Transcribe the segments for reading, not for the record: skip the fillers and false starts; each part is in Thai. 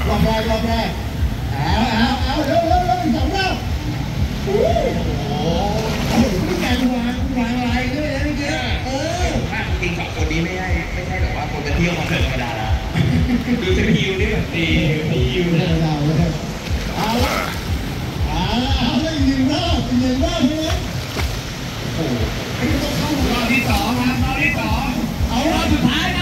รอบแรกเอาเร็วสองรอบโอ้โหนี่การวางอะไรด้วยนะเมื่อกี้จริง2 คนนี้ไม่ใช่แบบว่าคนไปเที่ยวคอนเสิร์ตธรรมดาละดูสกิลนี่แบบดีเลยเอาเลยยืนรอบใช่ไหมโอ้ไม่ต้องเข้ารอบที่2ครับรอบที่2เอารอบสุดท้ายนะ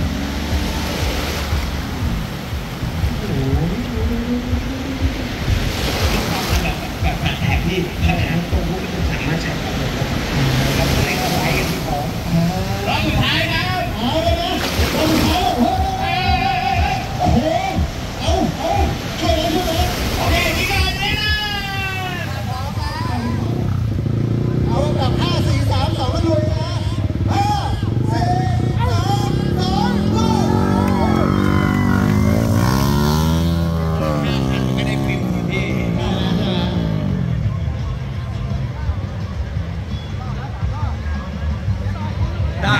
แบบแท็กที่ขนาดตรงพวกมันสามารถใช้กับเราได้เข้าไว้กันที่ของรอบสุดท้ายนะเอาเลยนะรอบสุดท้ายโอ้โหช่วยเลยโอเคที่การเลยนะเอาแบบ5 4 3 2กันเลยนะ5 4 3 2 ก็ได้ฟิล์มที่ได้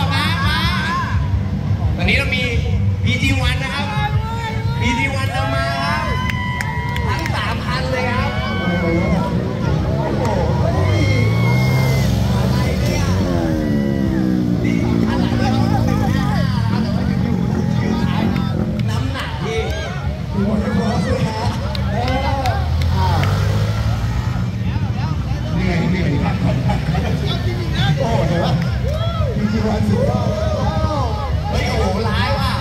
ตอนนี้เรามี PG1 นะครับ PG1 เอามาครับทั้ง3 คันเลยครับน้ำหนักที่นี่ครับโอ้เห็นปะมีจีวันสุดยอดเฮ้ยโอ้โหร้ายว่ะ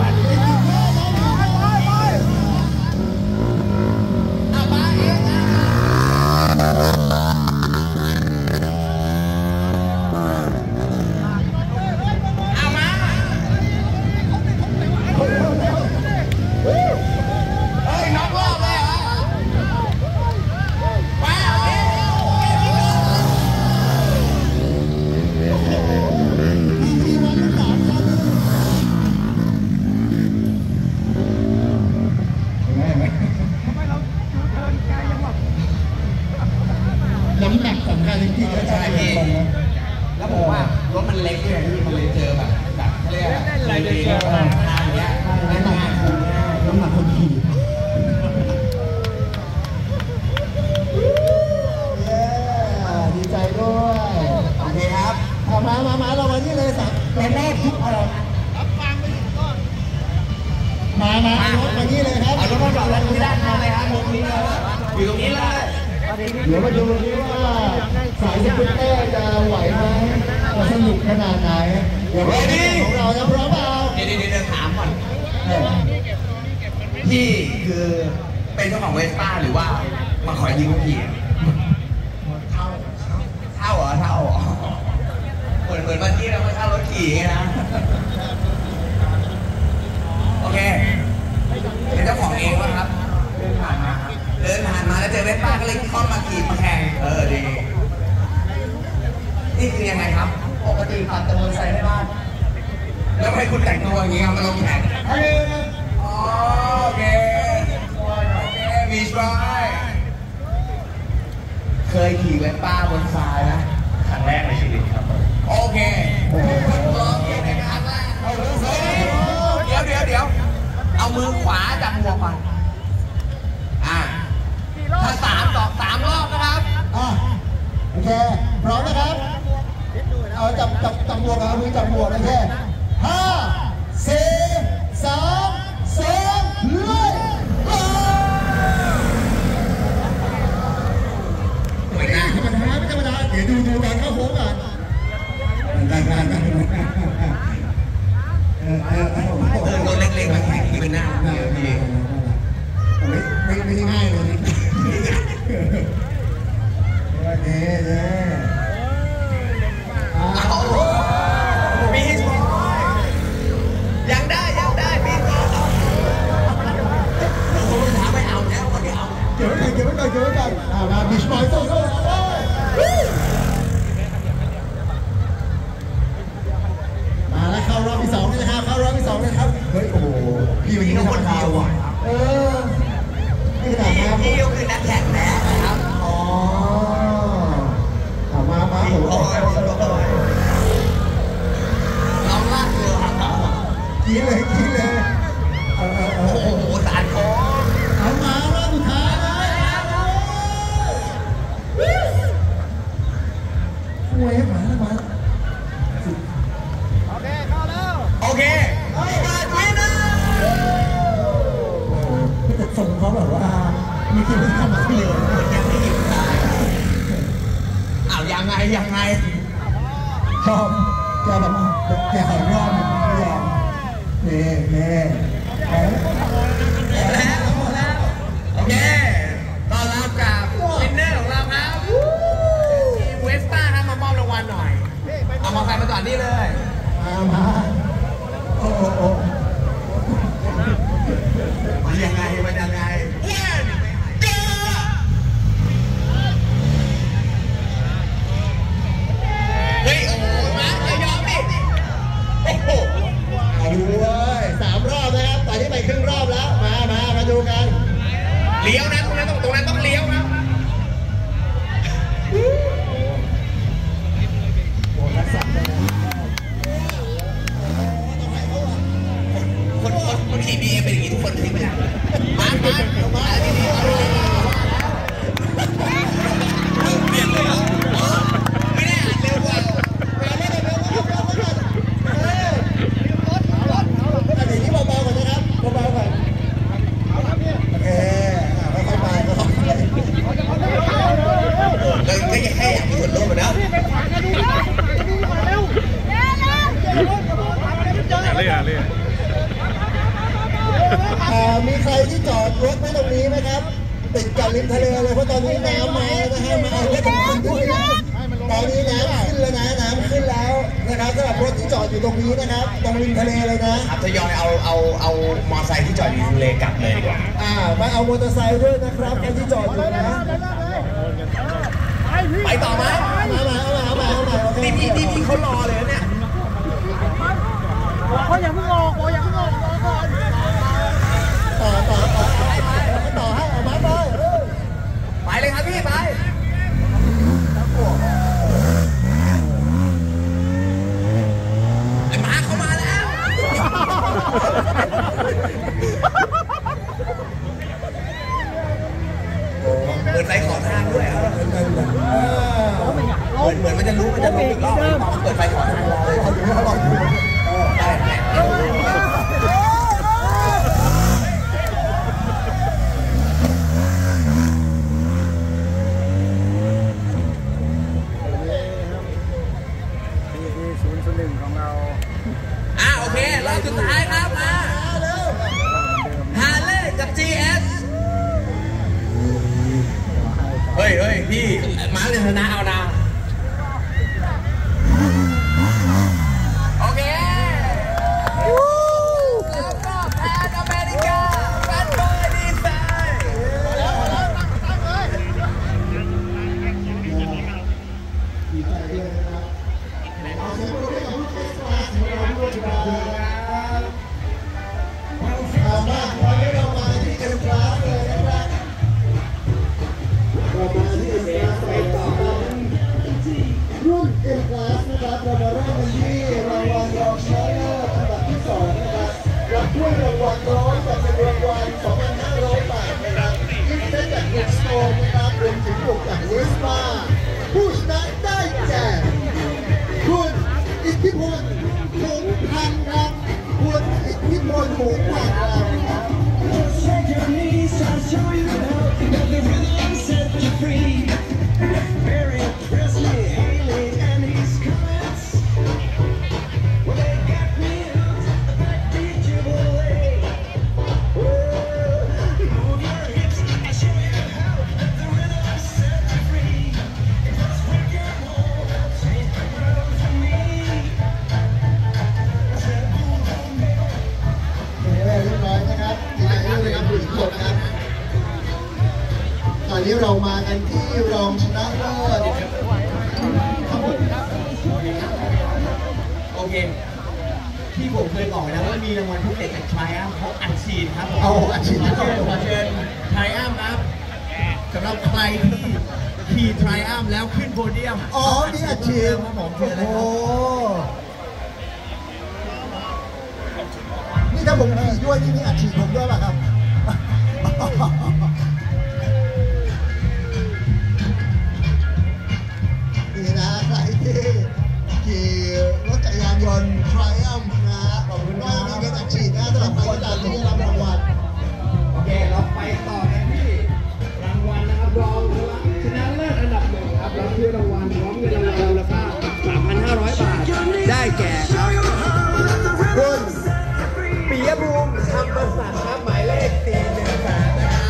น้ำหนักสำคัญจริงๆก็ใช่พี่แล้วผมว่ารถมันเล็กด้วยที่มันเลยเจอแบบเขาเรียกอะไรดีทางเนี้ยน้ำหนักคนขี่ดีใจด้วยโอเคครับมาเราวันนี้เลยสักเป็นแรกทุกอะไรมารถมานี่เลยครับเอารถมาจอดแล้วที่ด้านหน้าเลยครับมุมนี้เลยอยู่ตรงนี้เลยเดี๋ยวมาดูดิว่าสายสกูตเตอร์จะไหวไหมจะสนุกขนาดไหนเดี๋ยวของเราจะพร้อมเปล่าเดี๋ยวถามก่อนพี่คือเป็นเจ้าของเวสป้าหรือว่ามาคอยยืมพี่เท่าเหรอเหมือนวันที่เราไปเช่ารถขี่ไงนะโอเคเป็นเจ้าของเองป่ะครับเดินผ่านมาแล้วเจอเวสป้าก็เลยเข้ามาขี่มาแข่งดีนี่คือยังไงครับปกติขับแต่มอเตอร์ไซค์ในบ้านแล้วให้คุณแต่งตัวอย่างนี้ครับมาลงแข่งโอเคมีสไตล์เคยขี่เวสป้าบนทรายนะครั้งแรกในชีวิตครับโอเคลองขี่ในครั้งแรกเดี๋ยวเอามือขวาจับหัวก่อนถ้า3 รอบนะครับโอเคพร้อมนะครับเอาจับหมวกเอามือจับหมวกโอเค5 4 3 2เลยไม่ธรรมดาเดี๋ยวดูการเข้าโค้งก่อนตัวเล็กๆมาแข่งที่เป็นหน้าพี่ไม่ง่ายเลยมีสปอยยังได้มีสปอยผมถามไม่เอาแล้วคนเดียวเก็บไว้ก่อนมามีสปอยโซ่มาแล้วเข้ารอบที่ 2นี่นะครับเข้ารอบที่ 2นะครับเฮ้ยโอ้โหพี่วันนี้ต้องคนเดียวอ่ะพี่ยกคือนักแข่งแน่นะครับมาผมลองลากเรือครับกินเลยโอ้โหสารโค้งส่งเขาแบบว่ามีคิวที่ทำมาที่เลยยังไม่หยิบได้อ้าวยังไงชอบแกแบบแกหอยรอบไม่ยอมนี่โอเคต้อนรับกับวินเนอร์ของเราครับทีมเวสป้าครับมามอบรางวัลหน่อยเอามาใครมาก่อนนี่เลยมาโอ้มันยังไงเฮ้ยโอ้มาอย่ายอมดิโอ้โหเอาด้วย3 รอบนะครับตอนนี้ไปครึ่งรอบแล้วมาดูกันเลี้ยวนะตรงนั้นต้องเลี้ยวนะคนขี่บีเอ็มเป็นอย่างนี้ทุกคนขี่ไม่ได้มาดีเปลี่ยนเลยไม่ได้อ่านเร็วกว่าอันนี้เบาๆก่อนนะครับเบาๆก่อนโอเคค่อยๆไปก็ยังให้อยากมีส่วนร่วมนะมีใครที่จอดรถไว้ตรงนี้ไหมครับติดกับริมทะเลเลยเพราะตอนนี้น้ำมานะฮะมาเอารถตรงนี้ด้วยนะตอนนี้น้ำขึ้นแล้วนะน้ำขึ้นแล้วนะครับสำหรับรถที่จอดอยู่ตรงนี้นะครับตรงริมทะเลเลยนะครับทยอยเอามอเตอร์ไซค์ที่จอดอยู่ริมทะเลกลับเลยดีกว่ามาเอามอเตอร์ไซค์ด้วยนะครับใครที่จอดอยู่นะไปต่อไหมมานี่เขารอเลยเนี่ยเขาอย่าเพิ่งออกรอก่อนต่อให้ออกมาไปเลยครับพี่ไปไอ้หมาเข้ามาแล้วเปิดไฟขอทางด้วยเหมือนมันจะรู้อีกรอบเปิดไฟขอทางรอเลยของเราโอเครอบสุดท้ายครับมาฮาร์เลย์กับ GS เฮ้ยพี่มาเลยชนะเอานะโอเคแล้วก็แพนอเมริกาแฟนบอยดีไซน์รุ่น M Class นะครับเรามาเริ่มกันที่รางวัลรองชนะเลิศอันดับที่2นะครับรับถ้วยรางวัล100กับเงินรางวัล 2,500 บาทนะครับกิฟต์เซตจากเอ็กซ์โตนนะครับรวมถึงบวกจากเวสป้าผู้ชนะได้แก่คุณอิทธิพลหงส์พันธุ์ครับคุณอิทธิพลหงส์พันธุ์ครับตอนนี้เรามากันที่รองชนะเลิศโอเคที่ผมเคยบอกนะว่ามีรางวัลพิเศษจาก Triumph เขาอัดฉีดครับอัดฉีดขอเชิญ Triumph ครับสำหรับใครที่ขี่ Triumph แล้วขึ้นโพเดียมนี่อัดฉีดครับผมเชิญเลยครับนี่ถ้าผมขี่ด้วยนี่มีอัดฉีดผมด้วยป่ะครับนี่นะใครที่ขี่รถจักรยานยนต์ Triumph นะขอบคุณมากนี่เป็นอัดฉีดนะสำหรับใครที่ตามที่ได้รับรางวัลโอเคเราไปำประสันครับหมายเลข413นะครับ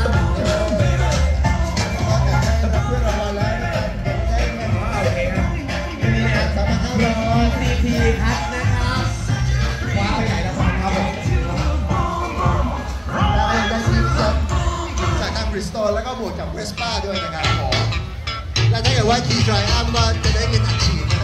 รับเพื่อนรางวัลแล้วนะครับได้เงินโอเคครับนี่นะ 3,500 CP คัทนะครับคว้าไปใหญ่รางวัลครับผมได้ทีมจากทางบริสตอลแล้วก็บวกจากเวสป้าด้วยนะครับผมและถ้าเกิดว่าขี่ไดรอัพก็จะได้เงินอัดฉีด